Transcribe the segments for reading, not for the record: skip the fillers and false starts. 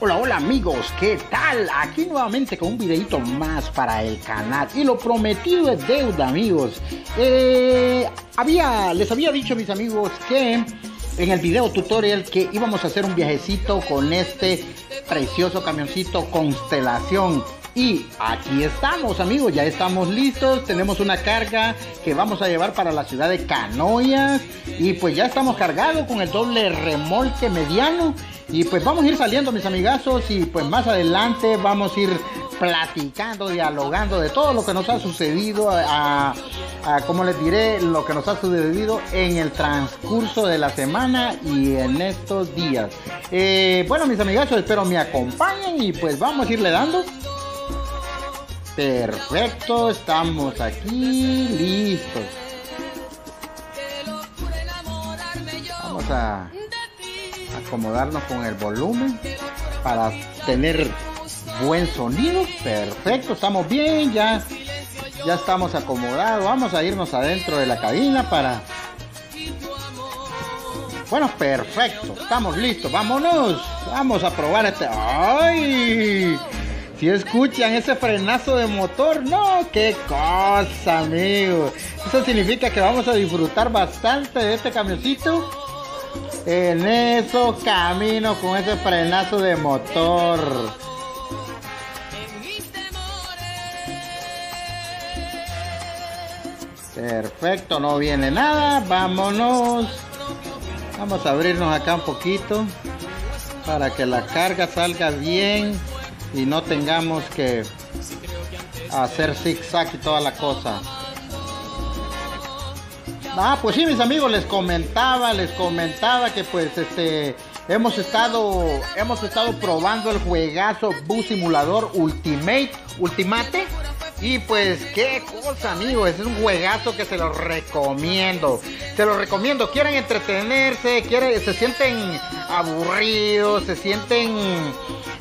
Hola, hola amigos, ¿qué tal? Aquí nuevamente con un videito más para el canal. Y lo prometido es deuda, amigos. Les había dicho a mis amigos que en el video tutorial que íbamos a hacer un viajecito con este precioso camioncito Constelación. Y aquí estamos, amigos, ya estamos listos. Tenemos una carga que vamos a llevar para la ciudad de Canoyas. Y pues ya estamos cargados con el doble remolque mediano. Y pues vamos a ir saliendo, mis amigazos, y pues más adelante vamos a ir platicando, dialogando de todo lo que nos ha sucedido, como les diré, lo que nos ha sucedido en el transcurso de la semana y en estos días. Bueno, mis amigazos, espero me acompañen y pues vamos a irle dando. Perfecto, estamos aquí listos. Vamos a acomodarnos con el volumen para tener buen sonido. Perfecto, estamos bien, ya estamos acomodados. Vamos a irnos adentro de la cabina para... Bueno, perfecto, estamos listos, vámonos. Vamos a probar este... ¡Ay! Si escuchan ese frenazo de motor, no, qué cosa, amigos. Eso significa que vamos a disfrutar bastante de este camioncito. En eso camino con ese frenazo de motor. Perfecto, no viene nada. Vámonos. Vamos a abrirnos acá un poquito para que la carga salga bien y no tengamos que hacer zigzag y toda la cosa. Pues sí, mis amigos, les comentaba que pues hemos estado probando el juegazo Bus Simulador Ultimate, y pues qué cosa, amigos, es un juegazo que se los recomiendo. Quieren entretenerse, se sienten aburridos, sienten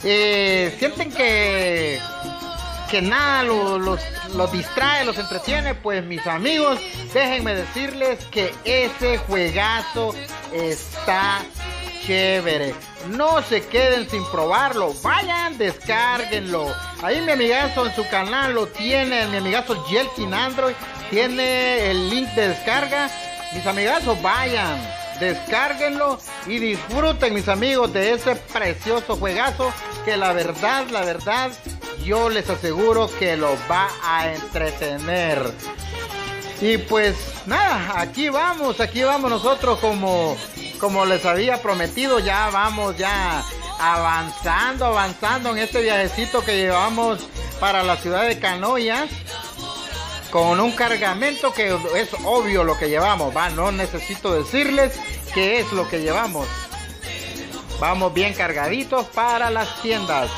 que nada los distrae, los entretiene. Pues mis amigos, déjenme decirles que ese juegazo está chévere. No se queden sin probarlo, vayan, descárguenlo. Ahí mi amigazo en su canal lo tiene, mi amigazo Yelkin Android tiene el link de descarga. Mis amigazos, vayan, descárguenlo y disfruten, mis amigos, de ese precioso juegazo que la verdad yo les aseguro que los va a entretener. Y pues nada, aquí vamos nosotros como les había prometido. Ya vamos avanzando en este viajecito que llevamos para la ciudad de Canoyas, con un cargamento que es obvio lo que llevamos, no necesito decirles qué es lo que llevamos. Vamos bien cargaditos para las tiendas.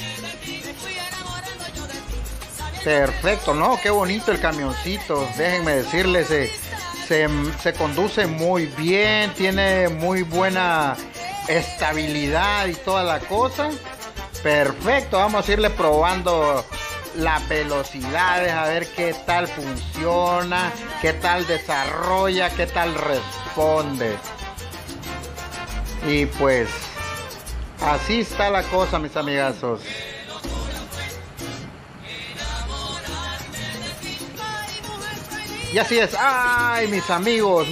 Perfecto, no, qué bonito el camioncito. Déjenme decirles, se conduce muy bien, tiene muy buena estabilidad y toda la cosa. Perfecto, vamos a irle probando las velocidades, a ver qué tal funciona, qué tal desarrolla, qué tal responde. Y pues así está la cosa, mis amigazos. Y así es. Ay, mis amigos,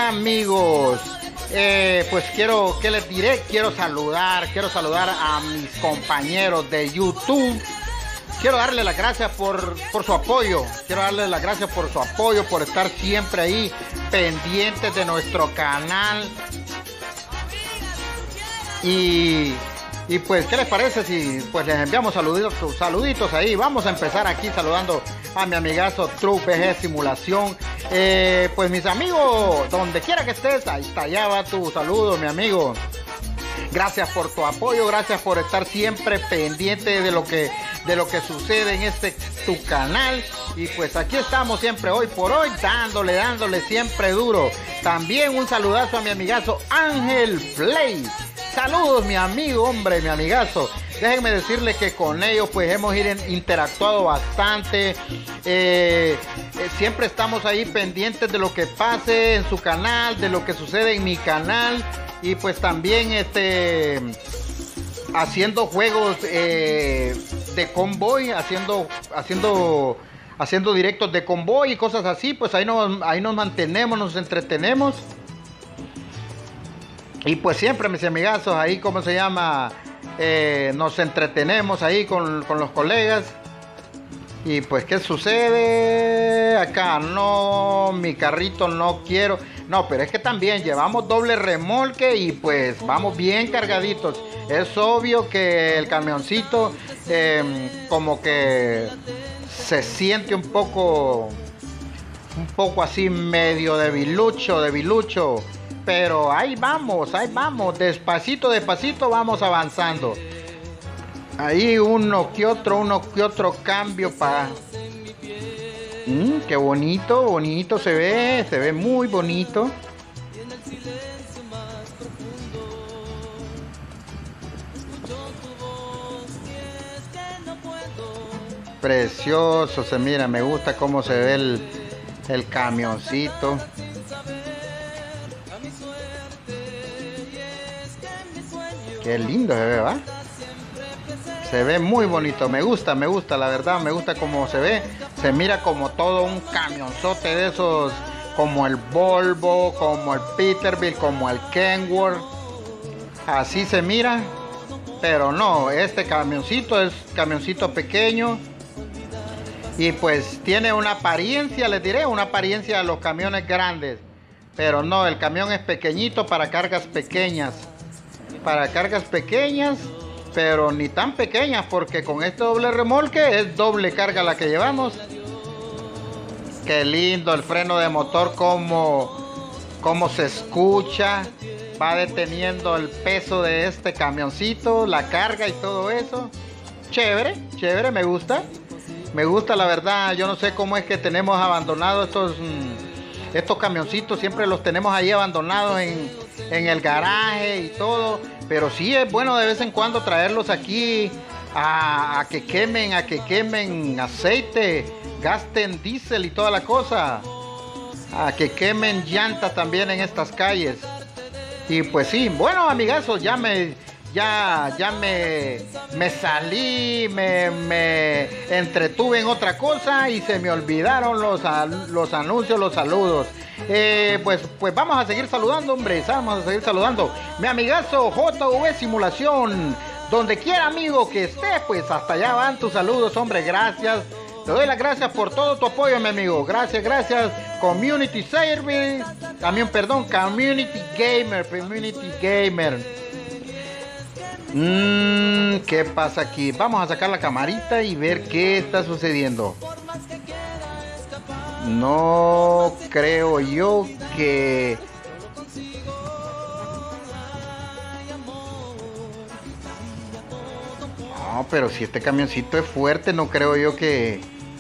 pues ¿qué les diré? Quiero saludar a mis compañeros de YouTube. Quiero darles las gracias por su apoyo. Por estar siempre ahí pendientes de nuestro canal. Y pues, ¿qué les parece si pues les enviamos saluditos ahí? Vamos a empezar aquí saludando a mi amigazo Truck VG Simulación. Pues mis amigos, donde quiera que estés, ahí está, allá va tu saludo, mi amigo. Gracias por tu apoyo, gracias por estar siempre pendiente de lo que sucede en tu canal. Y pues aquí estamos siempre, hoy por hoy, dándole siempre duro. También un saludazo a mi amigazo Ángel Play. Saludos, mi amigo, mi amigazo. Déjenme decirles que con ellos pues hemos interactuado bastante. Siempre estamos ahí pendientes de lo que pase en su canal, de lo que sucede en mi canal. Y pues también haciendo juegos de convoy, haciendo directos de convoy y cosas así. Pues ahí nos mantenemos, nos entretenemos. Y pues siempre, mis amigazos, ahí, ¿cómo se llama? Nos entretenemos ahí con los colegas. Y pues, ¿qué sucede? Acá no, mi carrito no quiero. No, pero es que también llevamos doble remolque y pues vamos bien cargaditos. Es obvio que el camioncito como que se siente un poco así medio debilucho. Pero ahí vamos, despacito vamos avanzando. Ahí uno que otro cambio para... qué bonito se ve muy bonito. Precioso se mira, me gusta cómo se ve el camioncito. Qué lindo se ve, ¿va? Se ve muy bonito, me gusta, la verdad, me gusta cómo se ve. Se mira como todo un camionzote de esos, como el Volvo, como el Peterbilt, como el Kenworth. Así se mira, pero no, este camioncito es camioncito pequeño. Y pues tiene una apariencia, les diré, una apariencia de los camiones grandes. Pero no, el camión es pequeñito para cargas pequeñas. Pero ni tan pequeñas, porque con este doble remolque es doble carga la que llevamos. Qué lindo el freno de motor, cómo se escucha. Va deteniendo el peso de este camioncito, la carga y todo eso. Chévere, me gusta la verdad. Yo no sé cómo es que tenemos abandonados estos camioncitos, siempre los tenemos ahí abandonados en el garaje y todo. Pero sí es bueno de vez en cuando traerlos aquí a que quemen aceite, gasten diésel y toda la cosa, a que quemen llantas también en estas calles. Y pues sí, bueno, amigazos, ya me salí, me entretuve en otra cosa y se me olvidaron los anuncios, los saludos. Pues vamos a seguir saludando, hombre, vamos a seguir saludando. Mi amigazo JV Simulación, donde quiera, amigo, que esté, pues hasta allá van tus saludos, hombre, gracias. Te doy las gracias por todo tu apoyo, mi amigo. Gracias. Community Service, también, perdón, Community Gamer. ¿Qué pasa aquí? Vamos a sacar la camarita y ver qué está sucediendo. No creo yo que... No, pero si este camioncito es fuerte, no creo yo que...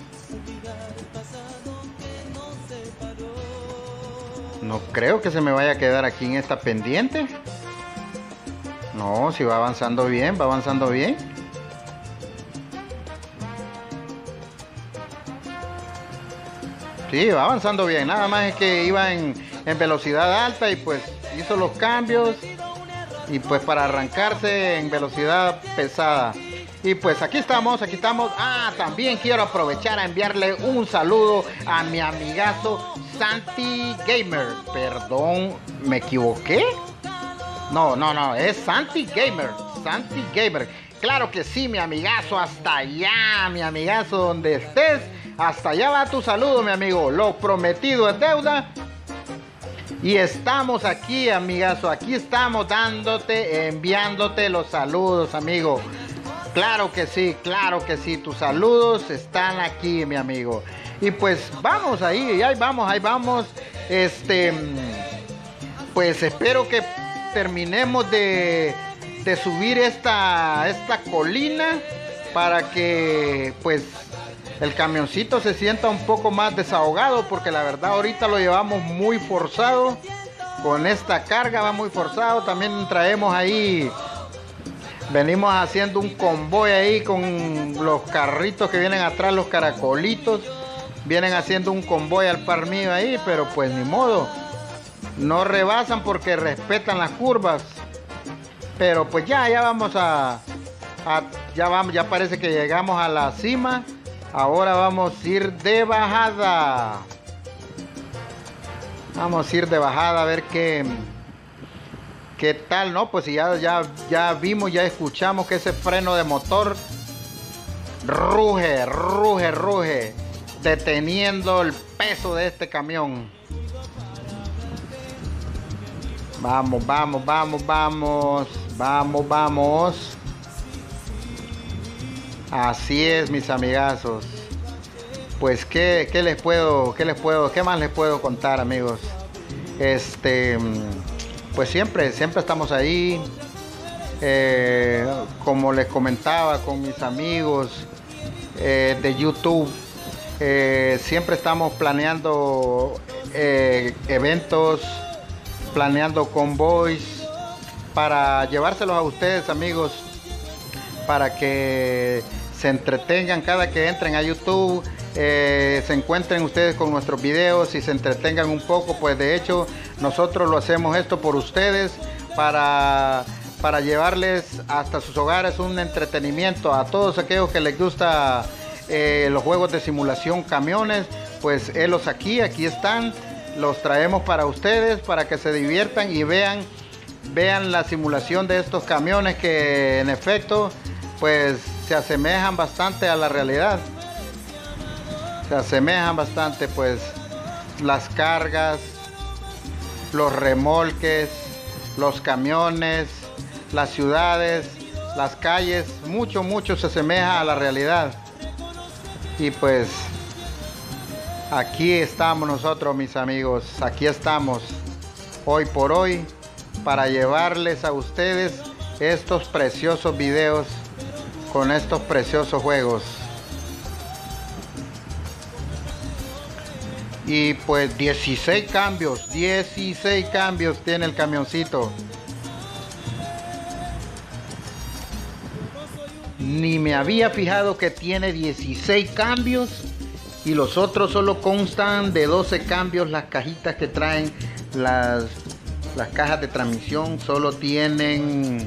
No creo que se me vaya a quedar aquí en esta pendiente. No, si va avanzando bien, Sí, va avanzando bien, nada más es que iba en velocidad alta y pues hizo los cambios y pues para arrancarse en velocidad pesada. Y pues aquí estamos. También quiero aprovechar a enviarle un saludo a mi amigazo Santi Gamer. Perdón, ¿me equivoqué? No, es Santi Gamer. Claro que sí, mi amigazo, hasta allá, mi amigazo, donde estés. Hasta allá va tu saludo, mi amigo. Lo prometido es deuda. Y estamos aquí, amigazo. Aquí estamos enviándote los saludos, amigo. Claro que sí. Tus saludos están aquí, mi amigo. Y pues vamos ahí vamos. Pues espero que terminemos de subir esta colina para que pues el camioncito se sienta un poco más desahogado, porque la verdad ahorita lo llevamos muy forzado. Con esta carga va muy forzado. También traemos ahí, venimos haciendo un convoy ahí con los carritos que vienen atrás, los caracolitos. Vienen haciendo un convoy al par mío ahí, pero pues ni modo. No rebasan porque respetan las curvas. pero pues ya vamos ya parece que llegamos a la cima. Ahora vamos a ir de bajada. Vamos a ir de bajada a ver qué tal, ¿no? Pues ya vimos, ya escuchamos que ese freno de motor ruge, deteniendo el peso de este camión. Vamos. Así es, mis amigazos. Pues qué más les puedo contar, amigos. Pues siempre estamos ahí. Como les comentaba con mis amigos de YouTube, siempre estamos planeando eventos, planeando convoys para llevárselos a ustedes, amigos, para que se entretengan cada que entren a YouTube, se encuentren ustedes con nuestros videos y se entretengan un poco. Pues de hecho nosotros lo hacemos esto por ustedes, para llevarles hasta sus hogares un entretenimiento a todos aquellos que les gusta los juegos de simulación camiones. Pues aquí están, los traemos para ustedes, para que se diviertan y vean la simulación de estos camiones, que en efecto pues se asemejan bastante a la realidad. Se asemejan bastante, pues, las cargas, los remolques, los camiones, las ciudades, las calles, mucho se asemeja a la realidad. Y pues aquí estamos nosotros, mis amigos, aquí estamos hoy por hoy para llevarles a ustedes estos preciosos videos con estos preciosos juegos. Y pues 16 cambios tiene el camioncito. Ni me había fijado que tiene 16 cambios, y los otros solo constan de 12 cambios. Las cajitas que traen las cajas de transmisión solo tienen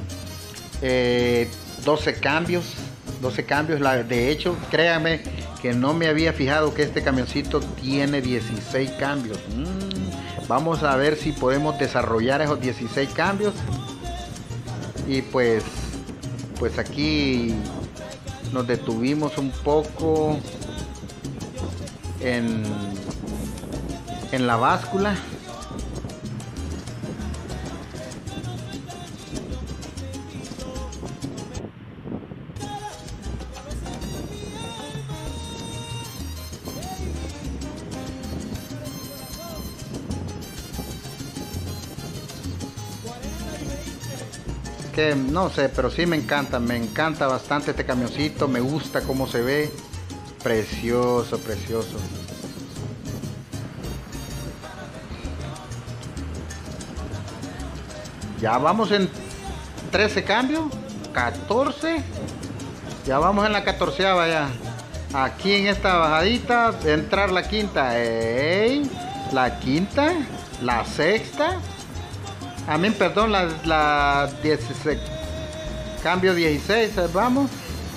12 cambios. De hecho, créanme que no me había fijado que este camioncito tiene 16 cambios. Vamos a ver si podemos desarrollar esos 16 cambios. Y pues aquí nos detuvimos un poco en la báscula. Que no sé, pero sí me encanta bastante este camioncito. Me gusta cómo se ve, precioso. Ya vamos en 13 cambios, 14, ya vamos en la 14ª ya. Aquí en esta bajadita, entrar la quinta, la quinta, la sexta. Perdón, la 16, cambio 16, vamos.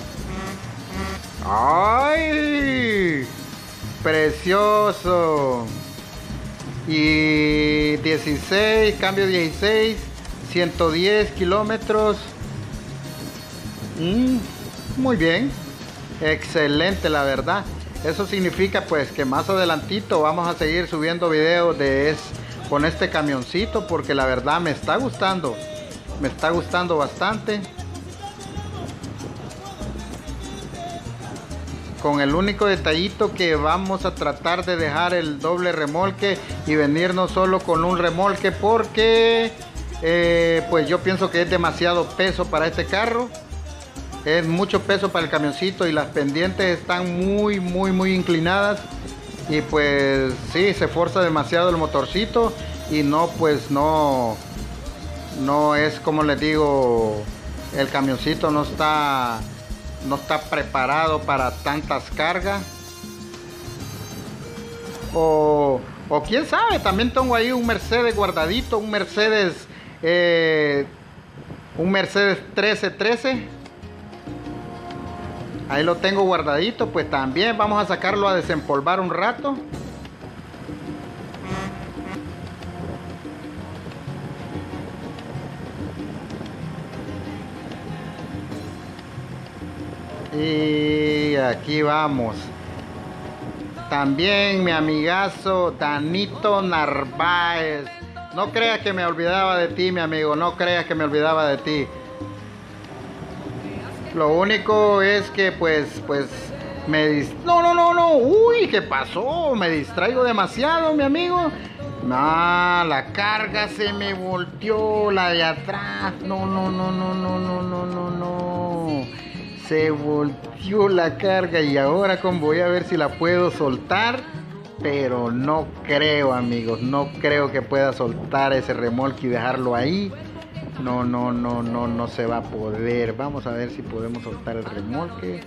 ¡Ay! Precioso. Y 16, cambio 16, 110 kilómetros. Muy bien, excelente, la verdad. Eso significa pues que más adelantito vamos a seguir subiendo videos con este camioncito, porque la verdad me está gustando bastante. Con el único detallito que vamos a tratar de dejar el doble remolque y venirnos solo con un remolque, porque pues yo pienso que es demasiado peso para este carro. Es mucho peso para el camioncito y las pendientes están muy inclinadas. Y pues sí, se forza demasiado el motorcito y no es, como les digo, el camioncito no está preparado para tantas cargas. O quién sabe, también tengo ahí un Mercedes guardadito, un Mercedes Un Mercedes 1313. Ahí lo tengo guardadito, pues también vamos a sacarlo a desempolvar un rato. Y aquí vamos. También mi amigazo Danito Narváez. No creas que me olvidaba de ti, mi amigo. No creas que me olvidaba de ti. Lo único es que pues no. Uy, ¿qué pasó? Me distraigo demasiado, mi amigo. No, la carga se me volteó, la de atrás. No. Se volteó la carga y ahora voy a ver si la puedo soltar, pero no creo, amigos, no creo que pueda soltar ese remolque y dejarlo ahí. No se va a poder. Vamos a ver si podemos soltar el remolque.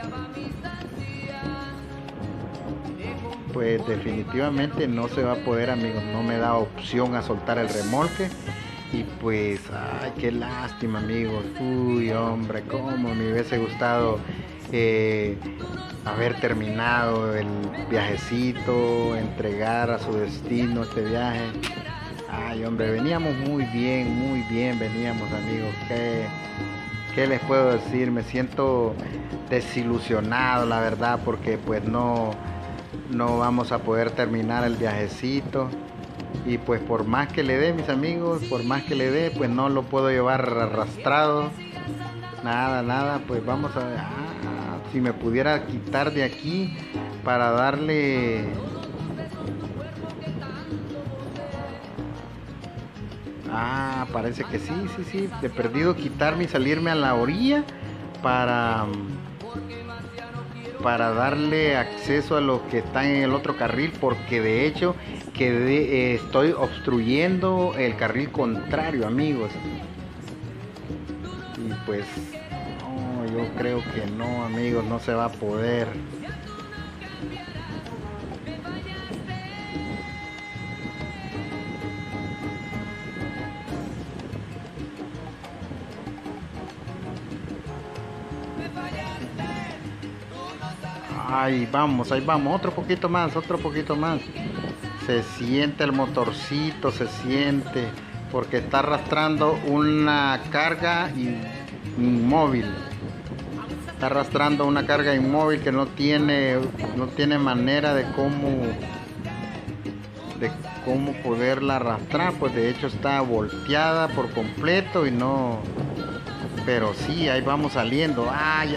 Pues definitivamente no se va a poder, amigos, no me da opción a soltar el remolque. Y pues, ay, qué lástima, amigos. Uy, hombre, cómo me hubiese gustado haber terminado el viajecito, entregar a su destino este viaje. Ay, hombre, veníamos muy bien veníamos, amigos. ¿Qué les puedo decir? Me siento desilusionado, la verdad, porque pues no vamos a poder terminar el viajecito. Y pues por más que le dé, mis amigos, por más que le dé, pues no lo puedo llevar arrastrado. Nada, pues vamos a ver. Si me pudiera quitar de aquí para darle... Parece que sí. De perdido quitarme y salirme a la orilla para darle acceso a los que están en el otro carril, porque de hecho estoy obstruyendo el carril contrario, amigos. Y pues no, yo creo que no, amigos, no se va a poder. Ahí vamos, otro poquito más. Se siente el motorcito, se siente, porque está arrastrando una carga inmóvil. Está arrastrando una carga inmóvil que no tiene manera de cómo poderla arrastrar, pues de hecho está volteada por completo y no. Pero sí, ahí vamos saliendo.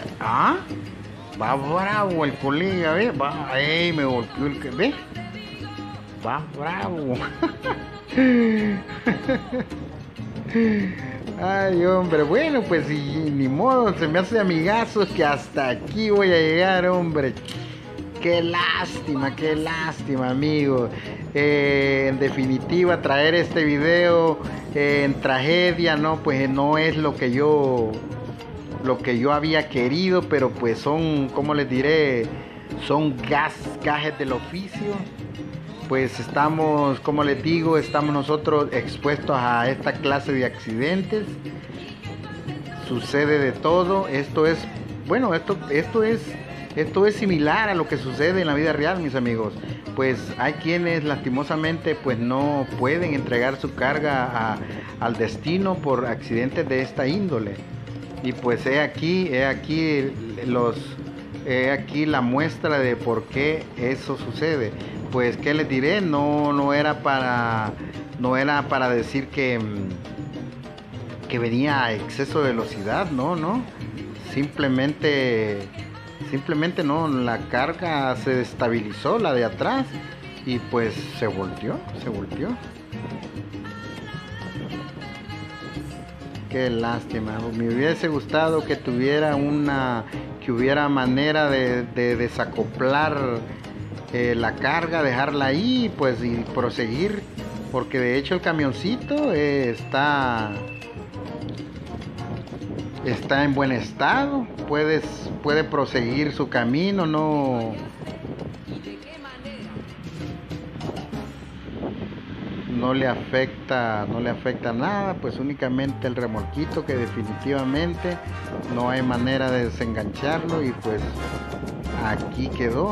Va bravo el colega, ¿ves? Me golpeó el que, ¿ves? Va bravo. Ay, hombre, bueno, pues ni modo, se me hace amigazos que hasta aquí voy a llegar, hombre. Qué lástima, amigo. En definitiva, traer este video en tragedia, no, pues no es lo que yo había querido, pero pues son, ¿cómo les diré? Son gajes del oficio. Pues estamos, como les digo, estamos nosotros expuestos a esta clase de accidentes. Sucede de todo. Esto es similar a lo que sucede en la vida real, mis amigos. Pues hay quienes lastimosamente pues no pueden entregar su carga al destino por accidentes de esta índole. Y pues he aquí la muestra de por qué eso sucede. Pues qué les diré, no era para decir que venía a exceso de velocidad, no. Simplemente no, la carga se destabilizó, la de atrás, y pues se volteó. Qué lástima, me hubiese gustado que hubiera manera de desacoplar la carga, dejarla ahí, pues, y proseguir, porque de hecho el camioncito está en buen estado, puede proseguir su camino, no le afecta nada, pues únicamente el remolquito, que definitivamente no hay manera de desengancharlo, y pues aquí quedó.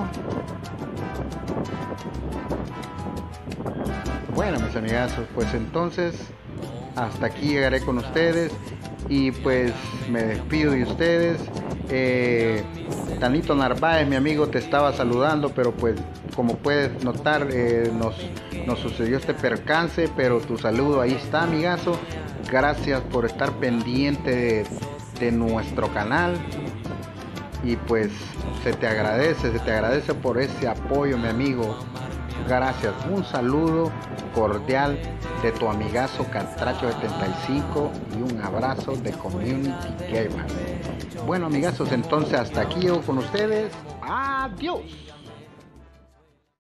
Bueno, mis amigazos, pues entonces hasta aquí llegaré con ustedes, y pues me despido de ustedes. Tanito Narváez, mi amigo, te estaba saludando, pero pues como puedes notar, nos sucedió este percance, pero tu saludo ahí está, amigazo. Gracias por estar pendiente de nuestro canal, y pues se te agradece por ese apoyo, mi amigo. Gracias, un saludo cordial de tu amigazo Catracho75, y un abrazo de Community Gamer. Bueno, amigazos, entonces hasta aquí llego con ustedes. Adiós.